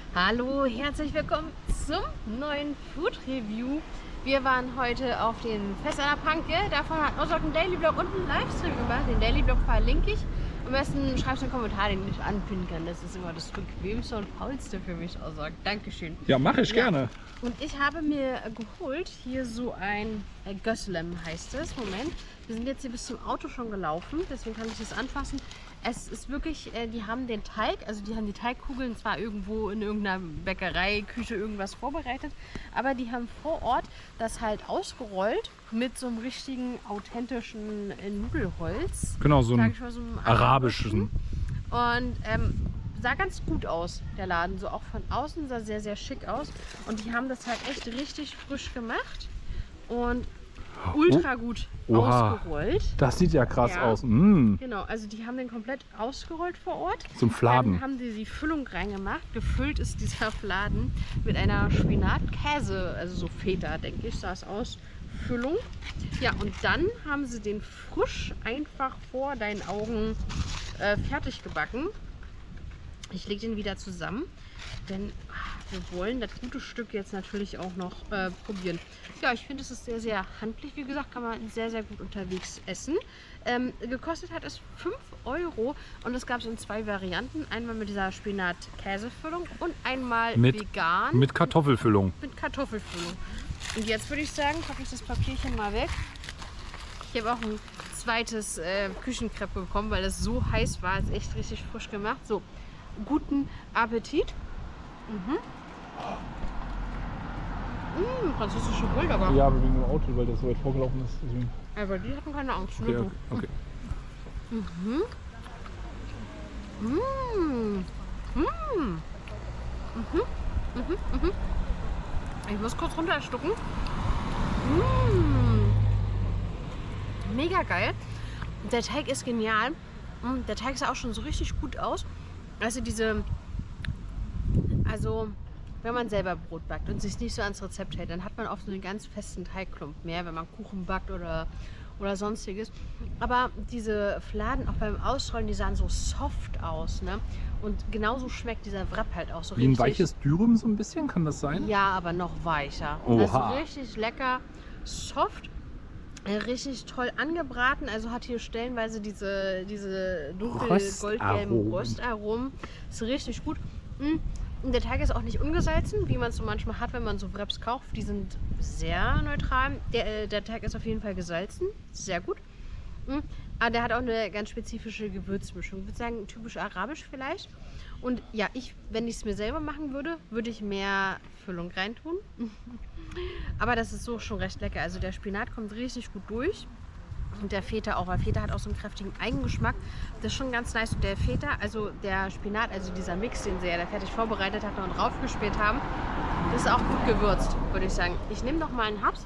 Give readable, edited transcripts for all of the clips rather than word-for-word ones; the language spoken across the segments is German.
Hallo, herzlich willkommen zum neuen Food Review. Wir waren heute auf dem Fest an der Panke. Davon hat Ozok einen Daily Vlog und einen Livestream gemacht. Den Daily Vlog verlinke ich. Am besten schreibst du einen Kommentar, den ich anpinnen kann. Das ist immer das bequemste und faulste für mich, Ozok. Dankeschön. Ja, mache ich gerne. Und ich habe mir geholt, hier so ein Göslem heißt es. Moment, wir sind jetzt hier bis zum Auto schon gelaufen, deswegen kann ich das anfassen. Es ist wirklich, die haben den Teig, also die haben die Teigkugeln zwar irgendwo in irgendeiner Bäckerei, Küche irgendwas vorbereitet, aber die haben vor Ort das halt ausgerollt mit so einem richtigen authentischen Nudelholz. Genau, so ein so einem arabischen. Und sah ganz gut aus, der Laden. So auch von außen sah sehr, sehr schick aus. Und die haben das halt echt richtig frisch gemacht und ultra gut ausgerollt. Das sieht ja krass aus. Genau, also die haben den komplett ausgerollt vor Ort. Zum Fladen. Dann haben die Füllung reingemacht. Gefüllt ist dieser Fladen mit einer Spinat-Käse, also so Feta, denke ich, sah es aus. Füllung. Ja, und dann haben sie den frisch einfach vor deinen Augen fertig gebacken. Ich lege den wieder zusammen, denn wir wollen das gute Stück jetzt natürlich auch noch probieren. Ja, ich finde, es ist sehr, sehr handlich. Wie gesagt, kann man sehr, sehr gut unterwegs essen. Gekostet hat es 5 € und das gab es in 2 Varianten. Einmal mit dieser Spinat-Käsefüllung und einmal vegan. Mit Kartoffelfüllung. Mit Kartoffelfüllung. Und jetzt würde ich sagen, packe ich das Papierchen mal weg. Ich habe auch ein zweites Küchenkreppe bekommen, weil das so heiß war. Ist echt richtig frisch gemacht. So, guten Appetit. Französische Bulldogger. Ja, aber wegen dem Auto, weil das so weit vorgelaufen ist. Deswegen. Aber die hatten keine Angst. Okay, okay. Ich muss kurz runterstucken. Mega geil. Der Teig ist genial. Der Teig sah auch schon so richtig gut aus. Also wenn man selber Brot backt und sich nicht so ans Rezept hält, dann hat man oft so einen ganz festen Teigklump mehr, wenn man Kuchen backt oder sonstiges. Aber diese Fladen auch beim Ausrollen, die sahen so soft aus, ne? Und genauso schmeckt dieser Wrap halt auch so Wie ein weiches Dürüm so ein bisschen, kann das sein? Ja, aber noch weicher. Oha. Also richtig lecker, soft. Richtig toll angebraten, also hat hier stellenweise diese dunkel goldgelben Röstaromen. Ist richtig gut. Und der Teig ist auch nicht ungesalzen, wie man es so manchmal hat, wenn man so Wraps kauft. Die sind sehr neutral. Der Teig ist auf jeden Fall gesalzen, sehr gut. Aber der hat auch eine ganz spezifische Gewürzmischung. Ich würde sagen, typisch arabisch vielleicht. Und ja, wenn ich es mir selber machen würde, würde ich mehr Füllung reintun. Aber das ist so schon recht lecker. Also der Spinat kommt richtig gut durch. Und der Feta auch, weil Feta hat auch so einen kräftigen Eigengeschmack. Das ist schon ganz nice. Und der Feta, also der Spinat, also dieser Mix, den sie ja da fertig vorbereitet hatten und draufgespielt haben, das ist auch gut gewürzt, würde ich sagen. Ich nehme noch mal einen Haps.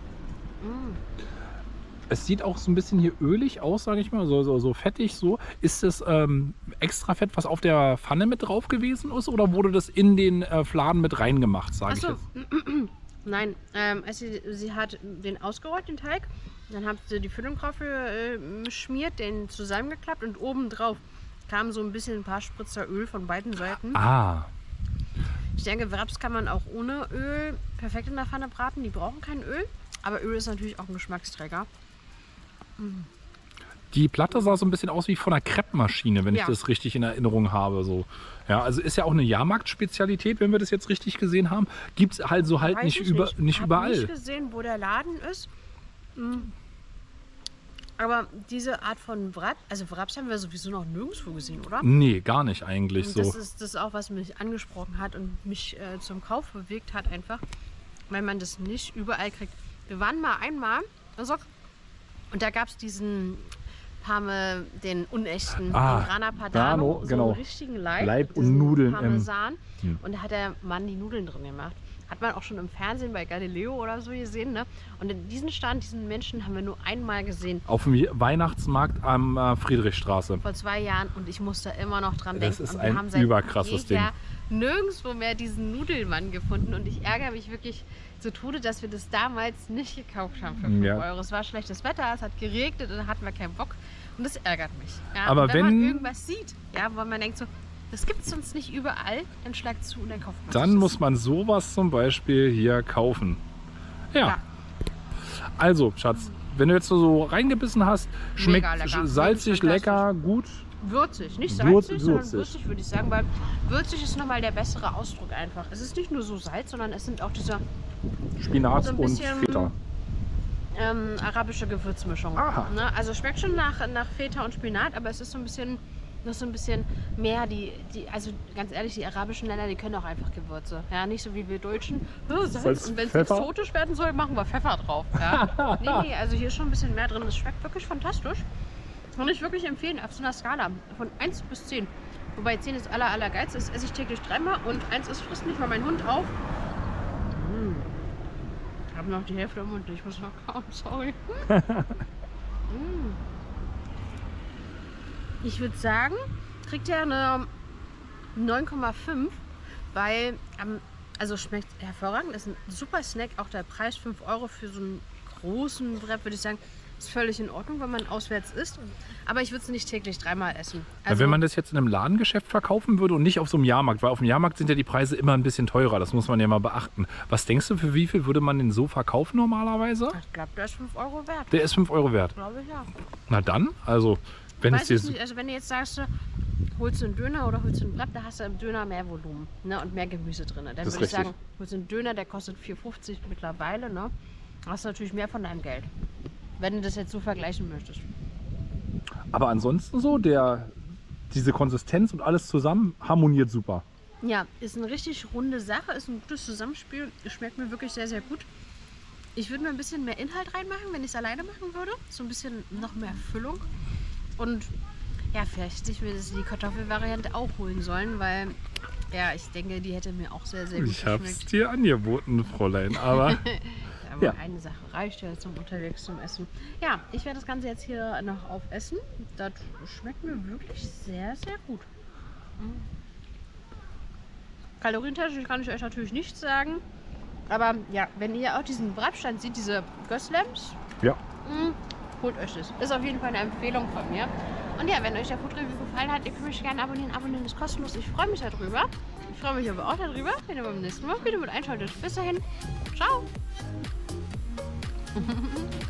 Es sieht auch so ein bisschen hier ölig aus, sage ich mal, so fettig so. Ist das extra Fett, was auf der Pfanne mit drauf gewesen ist, oder wurde das in den Fladen mit reingemacht, sage ich jetzt? Nein, sie hat den ausgerollt, den Teig. Dann hat sie die Füllung drauf geschmiert, den zusammengeklappt und oben drauf kam so ein paar Spritzer Öl von beiden Seiten. Ah. Ich denke, Wraps kann man auch ohne Öl perfekt in der Pfanne braten. Die brauchen kein Öl, aber Öl ist natürlich auch ein Geschmacksträger. Die Platte sah so ein bisschen aus wie von einer Crepe-Maschine, wenn ich das richtig in Erinnerung habe. So. Ja, also ist ja auch eine Jahrmarkt-Spezialität, wenn wir das jetzt richtig gesehen haben. Gibt es halt so halt nicht überall. Ich habe nicht gesehen, wo der Laden ist. Aber diese Art von Wrap, also Wraps haben wir sowieso noch nirgendwo gesehen, oder? Nee, gar nicht eigentlich so. Das ist auch, was mich angesprochen hat und mich zum Kauf bewegt hat einfach, weil man das nicht überall kriegt. Wir waren mal einmal und da gab es diesen den unechten, den Grana Padano, so einen richtigen Leib und Nudeln. Parmesan. Und da hat der Mann die Nudeln drin gemacht. Hat man auch schon im Fernsehen bei Galileo oder so gesehen, ne? Und in diesen Menschen haben wir nur einmal gesehen. Auf dem Weihnachtsmarkt am Friedrichstraße. Vor 2 Jahren und ich muss da immer noch dran denken. Das ist und ein überkrasses Ding. Nirgendwo mehr diesen Nudelmann gefunden und ich ärgere mich wirklich zu Tode, dass wir das damals nicht gekauft haben für 5 €. Es war schlechtes Wetter, es hat geregnet und da hatten wir keinen Bock und das ärgert mich. Ja? Aber wenn man irgendwas sieht, ja, wo man denkt so, Das gibt es sonst nicht überall. Dann schlagt zu und dann kauft man Dann sich muss man sowas zum Beispiel hier kaufen. Ja. Also, Schatz, wenn du jetzt so reingebissen hast, schmeckt salzig, lecker, gut. Würzig, nicht salzig, sondern würzig, würde ich sagen, weil würzig ist nochmal der bessere Ausdruck einfach. Es ist nicht nur so Salz, sondern es sind auch diese Spinat so ein und bisschen, Feta. Arabische Gewürzmischung. Ne? Also schmeckt schon nach Feta und Spinat, aber es ist so ein bisschen mehr also ganz ehrlich, die arabischen Länder, die können auch einfach Gewürze. Ja, nicht so wie wir Deutschen. Salz. Und wenn es exotisch werden soll, machen wir Pfeffer drauf. Ja? Nee, also hier ist schon ein bisschen mehr drin. Es schmeckt wirklich fantastisch. Kann ich wirklich empfehlen, auf so einer Skala von 1 bis 10. Wobei 10 ist allergeilste, das esse ich täglich 3-mal und 1 ist, frisst nicht mal mein Hund auf. Ich habe noch die Hälfte im Mund, ich muss noch kauen, sorry. Ich würde sagen, kriegt er eine 9,5, weil, also schmeckt hervorragend, ist ein super Snack, auch der Preis 5 € für so einen großen Wrap, würde ich sagen, ist völlig in Ordnung, wenn man auswärts isst. Aber ich würde es nicht täglich 3-mal essen. Also, wenn man das jetzt in einem Ladengeschäft verkaufen würde und nicht auf so einem Jahrmarkt, weil auf dem Jahrmarkt sind ja die Preise immer ein bisschen teurer, das muss man ja mal beachten. Was denkst du, für wie viel würde man den so verkaufen normalerweise? Ich glaube, der ist 5 € wert. Der ist 5 € wert? Glaube ich, ja. Na dann, also wenn Weiß ich nicht, also wenn du jetzt sagst, holst du einen Döner oder holst du einen Wrap, da hast du im Döner mehr Volumen, ne, und mehr Gemüse drin. Dann würde ich sagen, holst du einen Döner, der kostet 4,50 mittlerweile, ne? Hast du natürlich mehr von deinem Geld. Wenn du das jetzt so vergleichen möchtest. Aber ansonsten so, diese Konsistenz und alles zusammen harmoniert super. Ja, ist eine richtig runde Sache, ist ein gutes Zusammenspiel. Schmeckt mir wirklich sehr, sehr gut. Ich würde mir ein bisschen mehr Inhalt reinmachen, wenn ich es alleine machen würde. So ein bisschen noch mehr Füllung. Und ja, vielleicht hätte ich mir die Kartoffelvariante auch holen sollen, weil ja, ich denke, die hätte mir auch sehr, sehr gut geschmeckt. Ich habe es dir angeboten, Fräulein, aber... Aber eine Sache reicht ja zum unterwegs zum Essen. Ja, ich werde das Ganze jetzt hier noch aufessen. Das schmeckt mir wirklich sehr, sehr gut. Kalorientechnisch kann ich euch natürlich nichts sagen. Aber ja, wenn ihr auch diesen Bratstand seht, diese Gößlems, holt euch das. Ist auf jeden Fall eine Empfehlung von mir. Und ja, wenn euch der Food Review gefallen hat, ihr könnt mich gerne abonnieren. Abonnieren ist kostenlos. Ich freue mich darüber. Ich freue mich aber auch darüber, wenn ihr beim nächsten Mal wieder mit einschaltet. Bis dahin. Ciao.